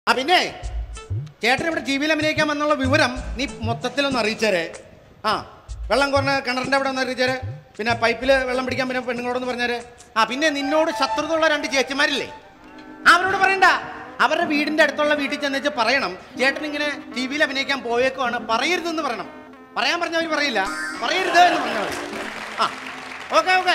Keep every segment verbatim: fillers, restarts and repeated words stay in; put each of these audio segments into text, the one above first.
ആ പിന്നെ ചേട്ടൻ ഇവിടെ ടി വിയിൽ അഭിനയിക്കാൻ വന്നുള്ള വിവരം നീ മൊത്തത്തിലൊന്ന് അറിയിച്ചേരെ. ആ വെള്ളം കുറഞ്ഞ കിണറിൻ്റെ അവിടെ ഒന്ന് അറിയിച്ചേരെ. പിന്നെ പൈപ്പിൽ വെള്ളം പിടിക്കാൻ പിന്നെ പെണ്ണുങ്ങളോടൊന്ന് പറഞ്ഞേരെ. ആ പിന്നെ നിന്നോട് ശത്രുതയുള്ള രണ്ട് ചേച്ചിമാരില്ലേ, അവരോട് പറയണ്ട. അവരുടെ വീടിൻ്റെ അടുത്തുള്ള വീട്ടിൽ ചെന്നേച്ച് പറയണം ചേട്ടൻ ഇങ്ങനെ ടി വിയിൽ അഭിനയിക്കാൻ പോയേക്കുവാണ്, പറയരുതെന്ന് പറയണം. പറയാൻ പറഞ്ഞവർ പറയില്ല, പറയരുത് എന്ന് പറഞ്ഞാൽ മതി. ആ ഓക്കെ ഓക്കെ.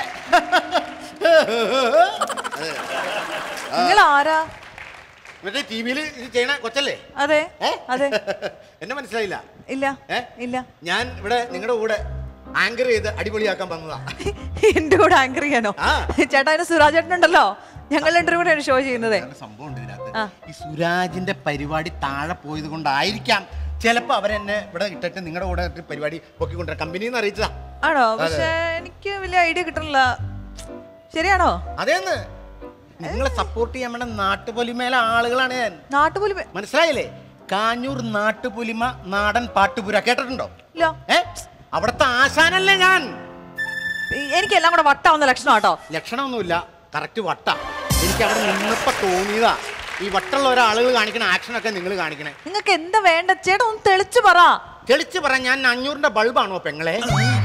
ആരാ മറ്റേ ടി വിയിൽ ഇത് ചെയ്യണ കൊച്ചല്ലേ? അതെ അതെ. എന്നെ മനസ്സിലായില്ല? ഇല്ല ഇല്ല. ഞാൻ ഇവിടെ നിങ്ങളുടെ കൂടെ ആങ്കർ ചെയ്ത് അടിപൊളിയാക്കാൻ വന്നതാ. എന്റെ കൂടെ ആങ്കർ ചെയ്യാനോ? ചേട്ടാ അതിന് സുരാജ് ചേട്ടനുണ്ടല്ലോ, ഞങ്ങൾ രണ്ടുപേരും കൂടെയാണ് ഷോ ചെയ്യുന്നത്. സംഭവം ഉണ്ട് ഇതിനകത്ത്. ഈ സുരാജിന്റെ പരിപാടി താഴെ പോയത് കൊണ്ടായിരിക്കാം ചിലപ്പോ അവരെന്നെ ഇവിടെ ഇട്ടിട്ട് നിങ്ങളുടെ കൂടെ പരിപാടി പൊക്കിക്കൊണ്ടിരാ കമ്പനിന്ന് അറിയിച്ചതാ. ആണോ? പക്ഷെ എനിക്ക് വലിയ ഐഡിയ കിട്ടണില്ല. ശരിയാണോ? അതേന്ന് നിങ്ങളെ സപ്പോർട്ട് ചെയ്യാൻ വേണ്ട നാട്ടുപൊലിമേലെ ആളുകളാണ് ഞാൻ. നാട്ടുപൊലിമ മനസ്സിലായില്ലേ? കാഞ്ഞൂർ നാട്ടുപൊലിമ നാടൻ പാട്ടുപുര കേട്ടിട്ടുണ്ടോ? ഏ അവിടുത്തെ ആശാനല്ലേ ഞാൻ. എനിക്കെല്ലാം കൂടെ വട്ടാവുന്ന ലക്ഷണം കേട്ടോ. ലക്ഷണമൊന്നുമില്ല, കറക്റ്റ് വട്ട. എനിക്ക് അവിടെ നിന്നപ്പോ തോന്നിയതാ ഈ വട്ടുള്ള ഒരാളുകൾ കാണിക്കണ ആക്ഷനൊക്കെ നിങ്ങൾ കാണിക്കണേ. നിങ്ങൾക്ക് എന്താ വേണ്ട ചേട്ടാ? ഒന്ന് തെളിച്ചു പറ. തെളിച്ചു പറ. ഞാൻ അഞ്ഞൂറിന്റെ ബൾബാണോ പെങ്ങളെ?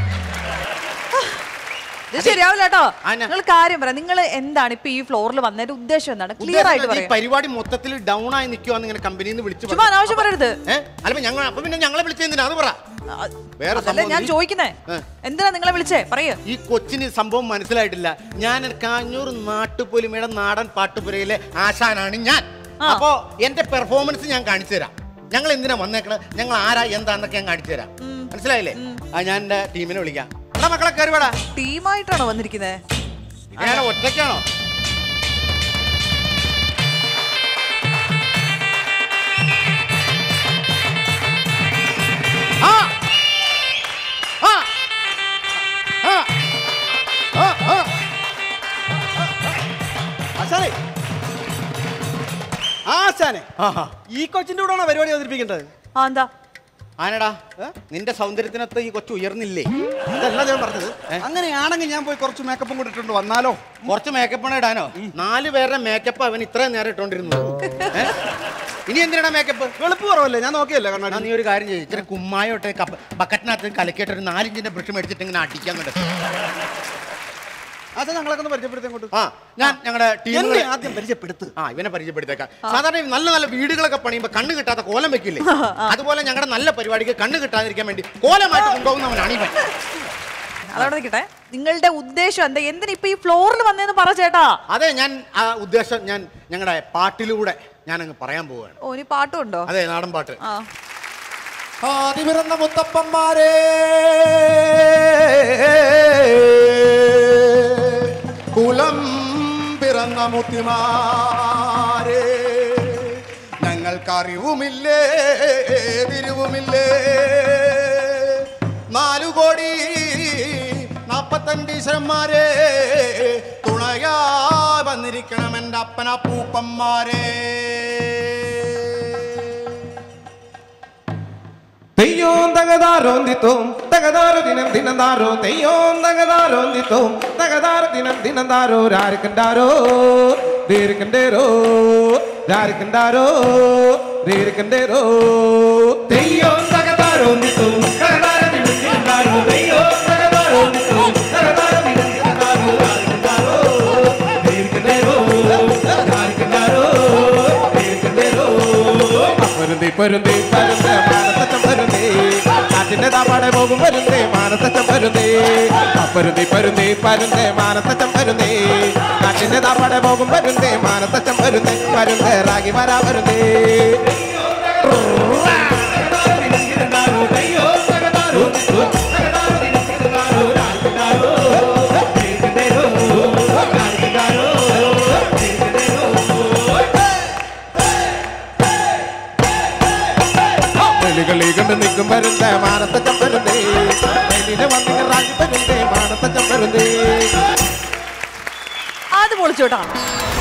ശരിയാവില്ല കേട്ടോ. നിങ്ങൾ കാര്യം പറ. നിങ്ങൾ എന്താണ് ഇപ്പൊ ഈ ഫ്ലോറിൽ വന്നതിന്റെ ഉദ്ദേശം എന്താണ്? ക്ലിയർ ആയിട്ട് പറയാം. പരിപാടി മൊത്തത്തിൽ ഡൗൺ ആയി നിൽക്കുവാന്ന് ഇങ്ങനെ കമ്പനിയിൽ നിന്ന് വിളിച്ചു. ചുമ്മാ അനാവശ്യം പറയരുത്. അല്ല ഞങ്ങൾ അപ്പൊ പിന്നെ ഞങ്ങളെ വിളിച്ചെന്തിനാ അത് പറ. വേറെ ഞാൻ ചോദിക്കുന്നേ എന്തിനാ നിങ്ങളെ വിളിച്ചേ? പറയൂ. ഈ കൊച്ചിന് സംഭവം മനസ്സിലായിട്ടില്ല. ഞാൻ കാഞ്ഞൂർ നാട്ടുപൊലിമയുടെ നാടൻ പാട്ടുപുരയിലെ ആശാനാണ് ഞാൻ. അപ്പോ എന്റെ പെർഫോമൻസ് ഞാൻ കാണിച്ചു തരാം. ഞങ്ങൾ എന്തിനാ വന്നേക്കണത്, ഞങ്ങൾ ആരാ എന്താന്നൊക്കെ ഞാൻ കാണിച്ചു തരാം. മനസ്സിലായില്ലേ? ആ ഞാൻ എന്റെ ടീമിനെ വിളിക്കാം. മക്കളെ കയറിവാടാ. ടീമായിട്ടാണോ വന്നിരിക്കുന്നത്? ഒറ്റയ്ക്കാണോ? ആശാനെ ഈ കൊച്ചിന്റെ കൂടെ പരിപാടി അവതരിപ്പിക്കേണ്ടത്? എന്താ ആനടാ നിന്റെ സൗന്ദര്യത്തിനൊത്ത് ഈ കൊച്ചു ഉയർന്നില്ലേ? അതല്ല ഞാൻ പറഞ്ഞത്. അങ്ങനെയാണെങ്കിൽ ഞാൻ പോയി കുറച്ച് മേക്കപ്പും കൂടെ ഇട്ടുണ്ട് വന്നാലോ? കുറച്ച് മേക്കപ്പാണ് ഇടാനോ? നാല് പേരുടെ മേക്കപ്പ് അവൻ ഇത്രയും നേരം ഇട്ടോണ്ടിരുന്നു. ഇനി എന്തിനാ മേക്കപ്പ്? വെളുപ്പ് കുറവല്ലേ? ഞാൻ നോക്കിയല്ലേ കണ്ണാടി. നീ ഒരു കാര്യം ചെയ്യും, ഇച്ചിരി കുമ്മായോട്ടെ ബക്കറ്റിനകത്ത് കലക്കിയിട്ട് ഒരു നാലിഞ്ചിന്റെ ബ്രഷ് മേടിച്ചിട്ട് ഇങ്ങനെ അടിക്കാൻ കണ്ടത്. അതെ ഞങ്ങളൊക്കെ ഒന്ന് പരിചയപ്പെടുത്തി. ആ ഞാൻ ഞങ്ങളുടെ ടീമിനെ ആദ്യം പരിചയപ്പെടുത്ത്. ആ ഇവനെ പരിചയപ്പെടുത്തേക്കാം. സാധാരണ നല്ല നല്ല വീടുകളൊക്കെ പണിയുമ്പോൾ കണ്ണ് കിട്ടാത്ത കോലം വെക്കില്ലേ, അതുപോലെ ഞങ്ങളുടെ നല്ല പരിപാടിക്ക് കണ്ണ് കിട്ടാതിരിക്കാൻ വേണ്ടി കോലമായിട്ട് കൊണ്ടുപോകുന്നവനാണ് ഇവൻ. അതവിടെ നിൽക്കട്ടെ. നിങ്ങളുടെ ഉദ്ദേശം എന്താ? എന്തിനാ ഇപ്പൊ ഈ ഫ്ലോറിൽ വന്നേന്ന് പറ ചേട്ടാ. അതെ ഞാൻ ആ ഉദ്ദേശം ഞാൻ ഞങ്ങളുടെ പാട്ടിലൂടെ ഞാൻ അങ്ങ് പറയാൻ പോവുകയാണ്. ഓ ഇനി പാട്ടും ഉണ്ടോ? അതെ നാടൻ പാട്ട്. ആദിപിറന്ന മുത്തപ്പന്മാരെ കുലം പിറന്ന മുത്തിമാരെ ഞങ്ങൾക്കറിവുമില്ലേ തിരിവുമില്ലേ നാലു കോടി നാപ്പത്തഞ്ച് ഈശ്വരന്മാരെ തുണയാ വന്നിരിക്കണം എൻ്റെ അപ്പനപ്പൂപ്പന്മാരെ. തെയ്യോം തകതാരോന്തിത്തോം തകതാരോ ദിനം ദിനന്താരോ തെയ്യോം തകതാരോന്തിത്തോം തകതാരോ ദിനം ദിനന്താരോ രാരിക്കണ്ടാരോ ദേരിക്കണ്ടേരോ രാരിക്കണ്ടാരോ ദേരിക്കണ്ടേരോ തെയ്യോം തകതാരോന്തിത്തോം തകതാരോ ദിനം ദിനന്താരോ തെയ്യോം തകതാരോന്തിത്തോം തകതാരോ ദിനം ദിനന്താരോ രാരിക്കണ്ടാരോ ദേരിക്കണ്ടേരോ രാരിക്കണ്ടാരോ ദേരിക്കണ്ടേരോ പരുന്തി പരുന്തി പരുന്തി മാനത്തച്ചം പരുന്തി നാട്ടിന്റെ താപ്പാടെ പോകും പരുന്തി മാനത്തച്ചം പരുന്തി പരുന്തി പരുന്തി പരുന്തി മാനത്തച്ചം പരുന്തി നാട്ടിന്റെ താപ്പാടെ പോകും പരുന്തി മാനത്തച്ചം പരുന്തി പരുന്തി റാഗി വരാ പരുന്തി കളികൊണ്ട് നിൽക്കും പരുന്ത് മാനത്തച്ചം പരുന്തി വന്നിട്ട് റാഗി പരുന്തി മാനത്തച്ചം പരുന്തി. അത് പൊളിച്ചോട്ടാ.